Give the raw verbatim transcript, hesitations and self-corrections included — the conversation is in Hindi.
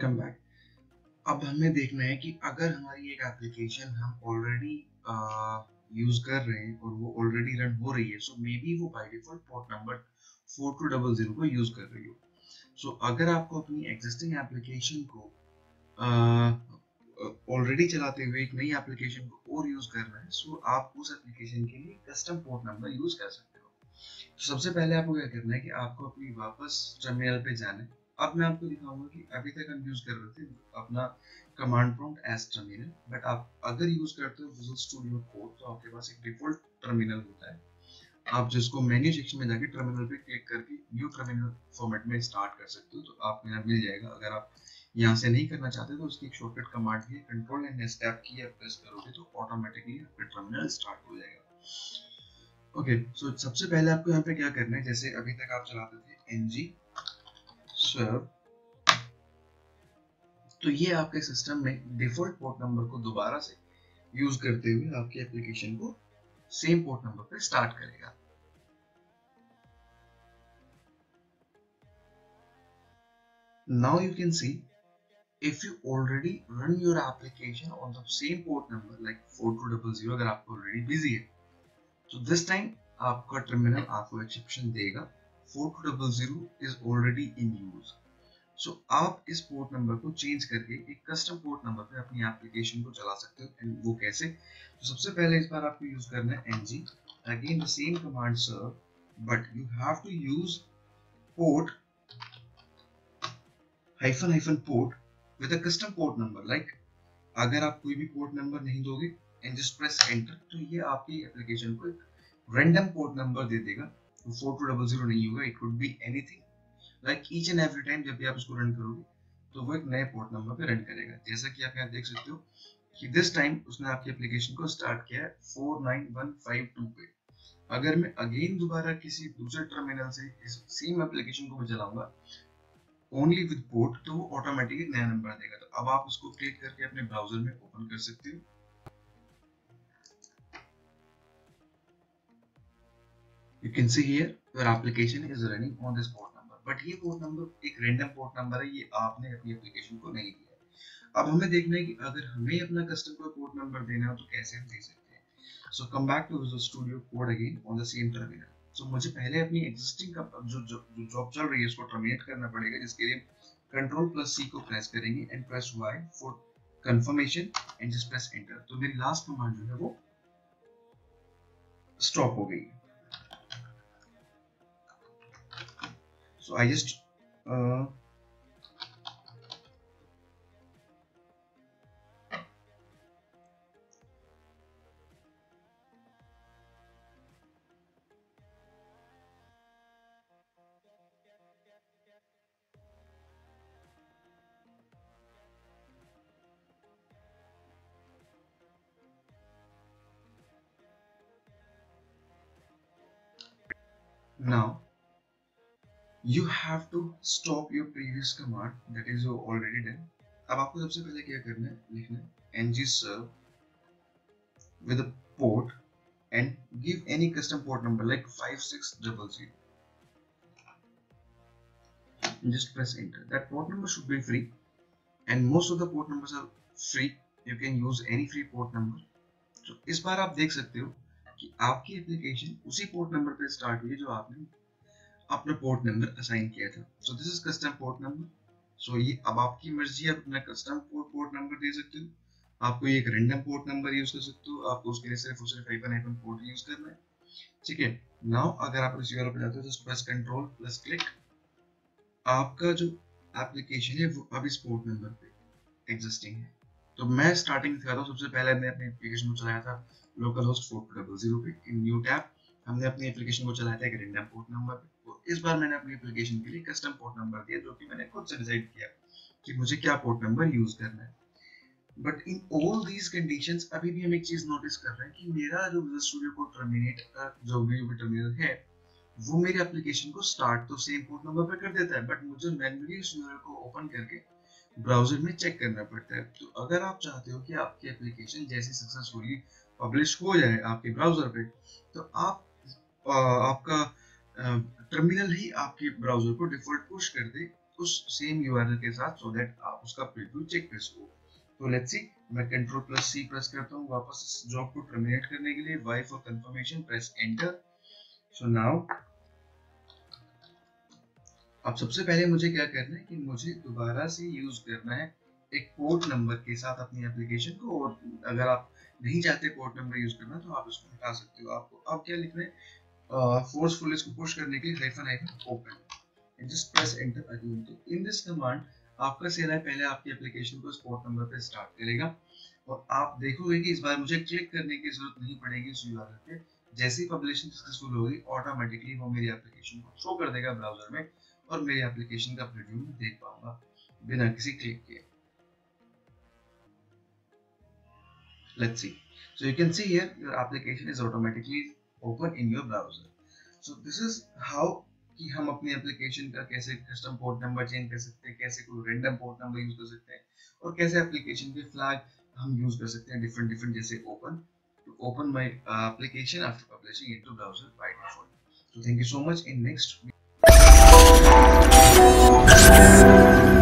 Welcome back. अब हमें देखना है कि अगर हमारी एक एप्लीकेशन हम ऑलरेडी यूज कर रहे हैं और वो ऑलरेडी रन हो रही है, सो मे बी वो by default port number four two double zero को यूज कर रही हो। सो so, अगर आपको अपनी एग्जिस्टिंग एप्लीकेशन को ऑलरेडी uh, चलाते हुए एक नई एप्लीकेशन को और यूज करना है, सो so आप उस एप्लीकेशन के लिए कस्टम पोर्ट नंबर यूज कर सकते हो। तो सबसे पहले आपको क्या करना है कि आपको अपनी वापस टर्मिनल पे जाना है। अब मैं आपको दिखाऊंगा कि अभी तक हम यूज कर रहे थे अपना command prompt as terminal, but आप अगर यूज करते हो विजुअल स्टूडियो कोड तो आपके पास एक डिफॉल्ट टर्मिनल होता है, आप जिसको मेन्यू सेक्शन में जाके टर्मिनल पे क्लिक करके न्यू टर्मिनल फॉर्मेट में स्टार्ट कर सकते हो। तो आपको यहाँ मिल जाएगा। अगर आप यहाँ से नहीं करना चाहते तो उसकी एक शॉर्टकट कमांड है, कंट्रोल एंड एस टैब की आप प्रेस करोगे तो ऑटोमेटिकली आपका टर्मिनल स्टार्ट हो जाएगा। ओके, सो सबसे पहले आपको यहाँ पे क्या करना है, जैसे अभी तक आप चलाते थे एनजी सर्व, तो ये आपके सिस्टम में डिफॉल्ट पोर्ट नंबर को दोबारा से यूज करते हुए आपकी एप्लीकेशन को सेम पोर्ट नंबर पे स्टार्ट करेगा। Now you can see if you already run your application on the same port number like four two double zero, अगर आपको already busy है तो this time आपका टर्मिनल आपको एक्सेप्शन देगा four two double zero is already in use। So so, आप इस पोर्ट नंबर को चेंज करके एक कस्टम पोर्ट नंबर पे अपनी एप्लीकेशन को चला सकते हो। एंड वो कैसे? तो सबसे पहले इस बार आपको यूज करना है NG again the same command serve, but you have to use port hyphen hyphen port with a custom port number. Like अगर आप कोई भी पोर्ट नंबर नहीं दोगे एंड जस्ट प्रेस एंटर, तो ये आपकी एप्लीकेशन को एक रैंडम पोर्ट नंबर दे देगा। तो फोर टू डबल जीरो नहीं होगा, it could be anything. Like each and every time जब भी आप इसको रन करोगे तो वो एक नए पोर्ट नंबर पे रन करेगा। जैसा कि आप यहाँ देख सकते हो कि दिस टाइम उसने आपकी एप्लीकेशन को स्टार्ट किया है four nine one five two पे। अगर मैं अगेन दोबारा किसी दूसरे टर्मिनल से इस सेम एप्लीकेशन को चलाऊंगा ओनली विद पोर्ट, तो वो ऑटोमेटिकली नया नंबर देगा। तो अब आप उसको क्लिक करके अपने ब्राउजर में ओपन कर सकते हो। You can see here your application is running on this port number, but ये पोर्ट नंबर एक रैंडम पोर्ट नंबर है, ये आपने अपनी एप्लीकेशन को नहीं दिया है। अब हमें देखना है कि अगर हमें अपना कस्टम को पोर्ट नंबर देना हो तो कैसे हम दे सकते हैं। So come back to visual studio code again on the same terminal. So मुझे पहले अपनी एग्जिस्टिंग जो जो जॉब चल रही है उसको टर्मिनेट करना पड़ेगा, जिसके लिए कंट्रोल प्लस सी को प्रेस करेंगे and press Y for confirmation and just press enter. तो मेरी लास्ट कमांड जो है वो स्टॉप हो गई। So I just uh, now you have to stop your previous command that is already done। अब आपको सबसे पहले क्या करना है, लिखना है ng serve with a port and give any custom port number like five six zero zero and just press enter। That port number should be free and most of the port numbers are free, you can use any free port number। तो इस बार आप देख सकते हो कि आपकी एप्लीकेशन उसी पोर्ट नंबर पे स्टार्ट हुई जो आपने अपना पोर्ट नंबर असाइन किया था। So this is custom port number. So ये अब आपकी मर्जी है, आप अपना कस्टम पोर्ट पोर्ट नंबर दे सकते हो, आपको एक रैंडम पोर्ट नंबर यूज कर सकते हो, आपको उसके लिए सिर्फ और सिर्फ हाइफन हाइफन पोर्ट यूज करना है। ठीक है, नाउ अगर आप इस यूआरएल पे जाते हो just press control plus click, आपका जो एप्लीकेशन है वो अब इस पोर्ट नंबर पे एग्जिस्टिंग है। तो मैं स्टार्टिंग दिखाता हूँ। सबसे पहले मैंने अपनी एप्लीकेशन को चलाया था local host four two double zero पे। इन न्यू टैब हमने अपनी एप्लीकेशन को चलाया था एक रैंडम पोर्ट नंबर पे। तो इस बार मैंने अपनी एप्लीकेशन के लिए कस्टम पोर्ट नंबर दिया, जो कि मैंने खुद से डिसाइड किया कि मुझे क्या पोर्ट नंबर यूज करना है। But in all these conditions अभी भी हम एक चीज नोटिस कर रहे हैं कि मेरा जो विजुअल स्टूडियो को टर्मिनेट जो भी टर्मिनल है वो मेरी एप्लीकेशन को स्टार्ट तो सेम पोर्ट नंबर पे कर देता है, बट मुझे मैन्युअली उस यूआरएल को ओपन करके ब्राउजर में चेक करना पड़ता है। तो अगर आप चाहते हो कि आपकी एप्लीकेशन जैसे सक्सेसफुली पब्लिश हो जाए आपके ब्राउजर पे, तो आप आ, आपका टर्मिनल ही आपके ब्राउजर को डिफॉल्ट पुश कर दे उस सेम यूआरएल के साथ, सो दैट आप उसका प्रीव्यू चेक कर सको। तो लेट्स सी, मैं कंट्रोल प्लस सी प्रेस करता हूँ वापस इस जॉब को टर्मिनेट करने के लिए। Y for confirmation, press enter. So now अब सबसे पहले मुझे क्या करना है कि मुझे दोबारा से यूज करना है एक पोर्ट नंबर के साथ अपनी एप्लीकेशन को। और अगर आप नहीं चाहते पोर्ट नंबर यूज करना तो आप उसको हटा सकते हो। आपको अब क्या लिखना है, फोर्सफुल इसको पुश करने के लिए hyphen hyphen open and just press enter again. तो इन दिस कमांड आपका सेल है पहले आपकी एप्लीकेशन को इस पोर्ट नंबर पे स्टार्ट करेगा और आप देखोगे कि इस बार मुझे क्लिक करने की जरूरत नहीं पड़ेगी इस यूआरएल पे। जैसे ही पब्लिशिंग सक्सेसफुल होगी ऑटोमेटिकली वो मेरी एप्लीकेशन को शो कर देगा ब्राउजर में और मेरी एप्लीकेशन का प्रीव्यू में देख पाऊंगा बिना किसी क्लिक के। Let's see. So you can see here your application is automatically open in your browser. So this is how कि हम अपनी एप्लीकेशन का कैसे कस्टम पोर्ट नंबर चेंज कर सकते हैं, कैसे कोई रैंडम पोर्ट नंबर यूज कर सकते हैं और कैसे एप्लीकेशन के फ्लैग हम यूज कर सकते हैं डिफरेंट डिफरेंट, जैसे open to open my application after publishing into browser by default. So thank you so much. In next